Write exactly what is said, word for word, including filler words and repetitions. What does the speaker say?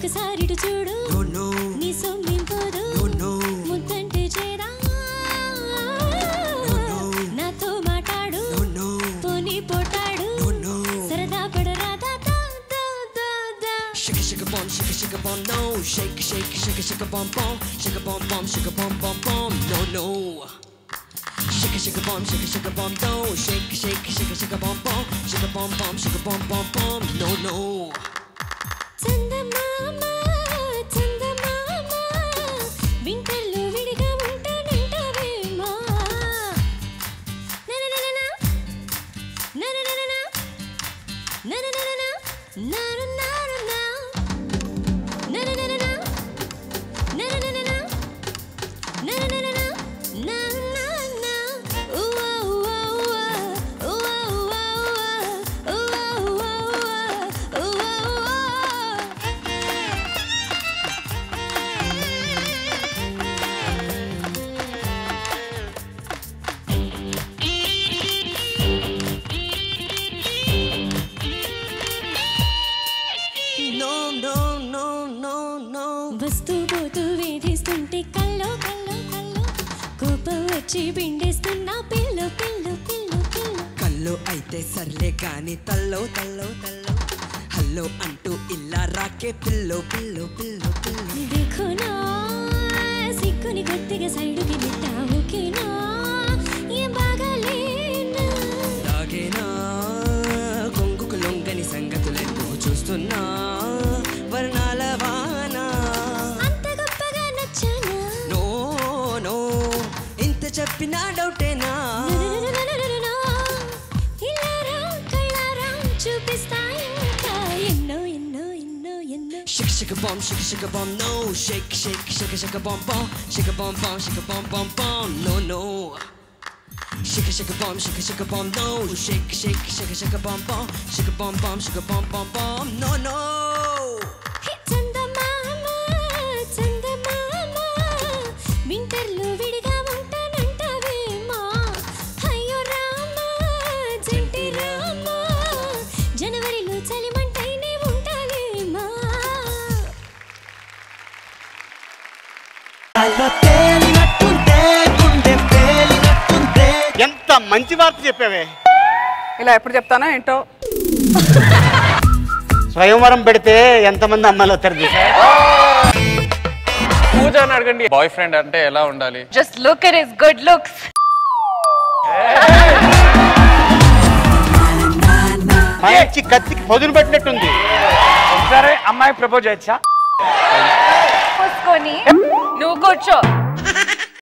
ఒకసారి చూడు నీ సొమ్మేం పోదు ముద్దంటే చేరా నాతో మాట్లాడు పోనీ పోటాడు సరదా పడరా Shake shake a bomb, shake shake a bomb, no. Shake shake shake shake a bomb bomb, shake a bomb bomb, shake a bomb bomb bomb, no no. Shake shake a bomb, shake shake a bomb, no. Shake shake shake shake a bomb bomb, shake a bomb bomb, shake a bomb bomb bomb, no no. చందమామ చందమామ వింటర్లో విడిగా ఉంటానంటావేమా ననననన ననననన ననననన నారు నారు నా ననననన ననననన ననననన నా నా నా ఉవా ఉవా ఉవా ఉవా ఉవా ఉవా ఉవా No no no no no. వస్తూ పోతూ వేధిస్తుంటే కల్లో కల్లో కల్లో కోపం వచ్చి పిండేస్తున్నా పిల్లు పిల్లు పిల్లు పిల్లు కల్లో అయితే సర్లే కాని తల్లో తల్లో తల్లో హల్లో అంటూ ఇలా రాకే పిల్లో పిల్లో పిల్లో పిల్లో देखना సిక్కుని గట్టిగా సైడుకి నెట్టావు కేనా ఏ బాగాలేనా లాగేనా కొంగుకు లొంగని సంగతులెన్నో చూస్తున్నా వర్ణాల వాన అంత గొప్పగా నచ్చానా నో నో ఇంత చెప్పినా డౌటేనా ఇలారా కళ్ళారా చూపిస్తా ఇంకా ఎన్నో ఎన్నో ఎన్నో ఎన్నో Shake shake a bomb, shake shake a bomb, no. Shake shake shake shake a bomb bomb, shake a bomb bomb, shake a bomb bomb bomb, no no. Shake shake a bomb, shake shake a bomb, no. Shake shake shake shake a bomb bomb, shake a bomb bomb, shake a bomb bomb bomb, no no. చందమామ చందమామ వింటర్లో విడిగా ఉంటానంటావేమా అయ్యో రామ జంటి రామ జనవరిలో చలిమంటైనే ఉంటావేమా ఎంత మంచి వార్త చెప్పావే. ఇలా ఎప్పుడు చెప్తానో ఏంటో. స్వయంవరం పెడితే ఎంతమంది అమ్మాయిలు వస్తారు పూజ అని అడగండి. బాయ్ ఫ్రెండ్ అంటే ఎలా ఉండాలి? Just look at his good looks. మంచి కత్తికి పొదును పెట్టినట్టుంది. ఒకసారి అమ్మాయి ప్రపోజ్ చేయొచ్చా? చూసుకొని నువ్వు కూర్చో.